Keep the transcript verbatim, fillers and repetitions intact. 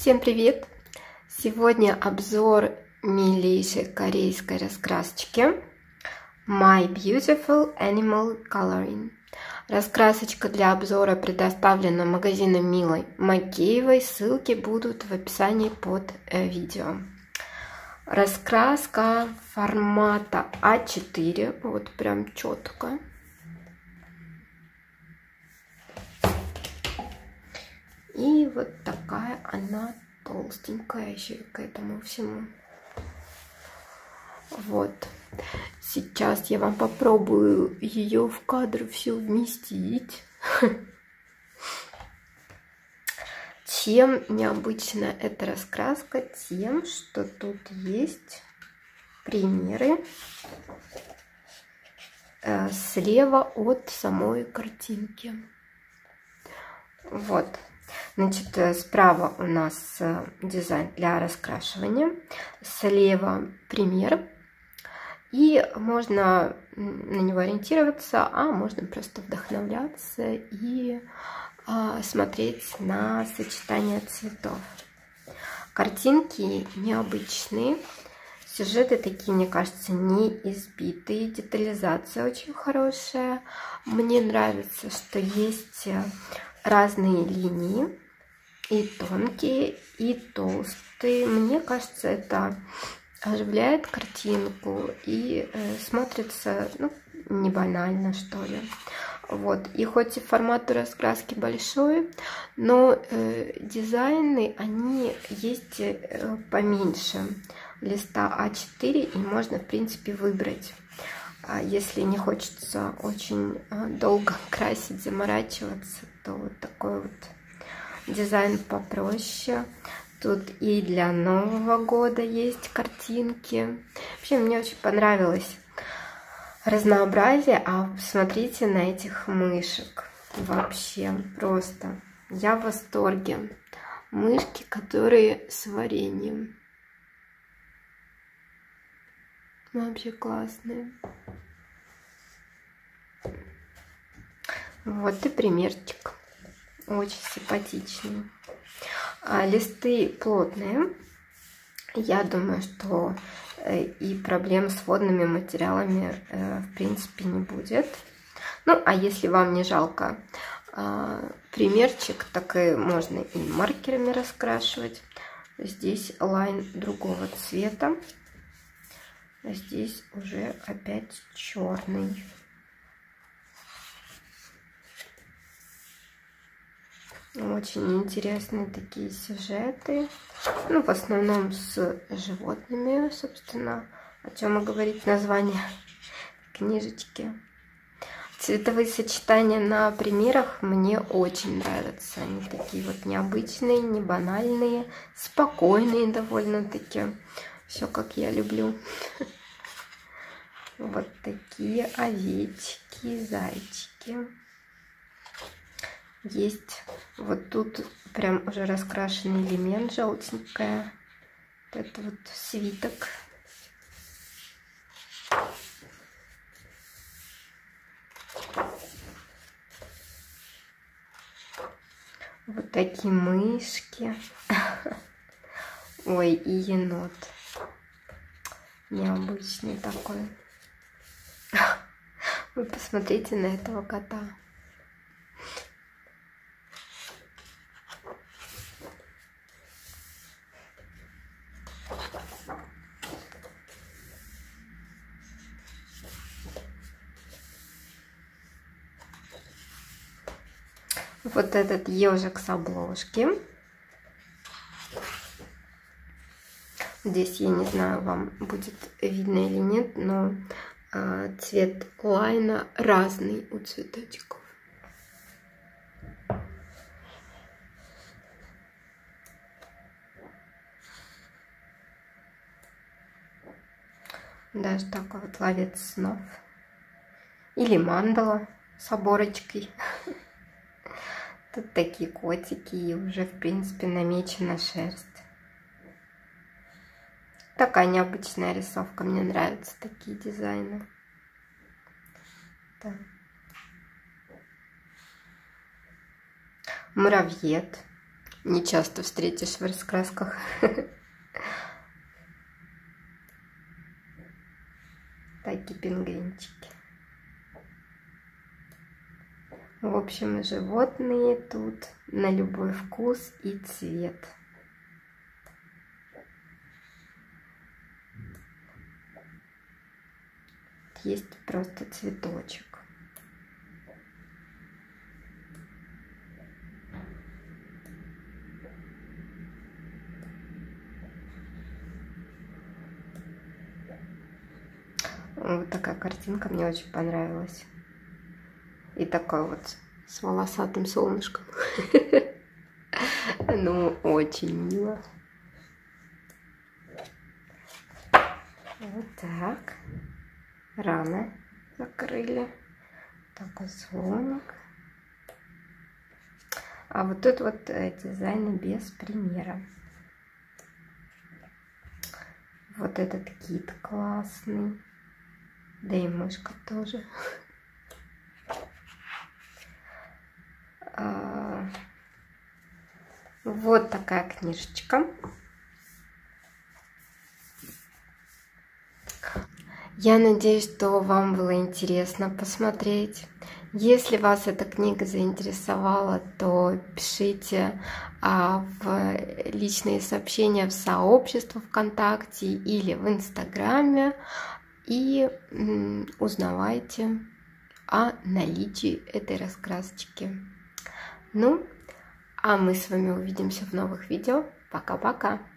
Всем привет! Сегодня обзор милейшей корейской раскрасочки My Beautiful Animal Coloring. Раскрасочка для обзора предоставлена магазином Милой Макеевой. Ссылки будут в описании под видео. Раскраска формата а четыре, вот прям четко. И вот такая она толстенькая еще и к этому всему. Вот. Сейчас я вам попробую ее в кадр все вместить. Чем необычна эта раскраска? Тем, что тут есть примеры слева от самой картинки. Вот. Значит, справа у нас дизайн для раскрашивания, слева пример, и можно на него ориентироваться, а можно просто вдохновляться и а, смотреть на сочетание цветов. Картинки необычные, сюжеты такие, мне кажется, не избитые, детализация очень хорошая. Мне нравится, что есть разные линии, и тонкие, и толстые. Мне кажется, это оживляет картинку и э, смотрится, ну, не банально, что ли. Вот. И хоть и формат раскраски большой, но э, дизайны, они есть э, поменьше листа а четыре, и можно, в принципе, выбрать. Если не хочется очень долго красить, заморачиваться, то вот такой вот дизайн попроще. Тут и для Нового года есть картинки. Вообще, мне очень понравилось разнообразие. А смотрите на этих мышек. Вообще просто я в восторге. Мышки, которые с вареньем. Вообще классные. Вот и примерчик. Очень симпатичный. А, листы плотные. Я думаю, что и проблем с водными материалами в принципе не будет. Ну, а если вам не жалко примерчик, так и можно и маркерами раскрашивать. Здесь лайн другого цвета. Здесь уже опять черный. Очень интересные такие сюжеты. Ну, в основном с животными, собственно, о чем и говорит название книжечки. Цветовые сочетания на примерах мне очень нравятся. Они такие вот необычные, не банальные, спокойные довольно-таки. Все как я люблю. Вот такие овечки, зайчики. Есть вот тут прям уже раскрашенный элемент, желтенькая. Вот это вот свиток. Вот такие мышки. Ой, и енот. Необычный такой. Вы посмотрите на этого кота. Вот этот ежик с обложки. Здесь, я не знаю, вам будет видно или нет, но э, цвет лайна разный у цветочков. Даже такой вот ловец снов. Или мандала с оборочкой. Тут такие котики, и уже, в принципе, намечена шерсть. Такая необычная рисовка. Мне нравятся такие дизайны. Да. Муравьед. не часто встретишь в раскрасках. Такие пингвинчики. В общем, животные тут на любой вкус и цвет. Есть просто цветочек. Вот такая картинка мне очень понравилась. И такой вот с волосатым солнышком. Ну, очень мило. Вот так. Рано закрыли. Такой слоник. А вот тут вот дизайн без примера. Вот этот кит классный. Да и мышка тоже. А, вот такая книжечка. Я надеюсь, что вам было интересно посмотреть. Если вас эта книга заинтересовала, то пишите а, в личные сообщения в сообщество ВКонтакте или в Инстаграме и м, узнавайте о наличии этой раскрасочки. Ну, а мы с вами увидимся в новых видео. Пока-пока!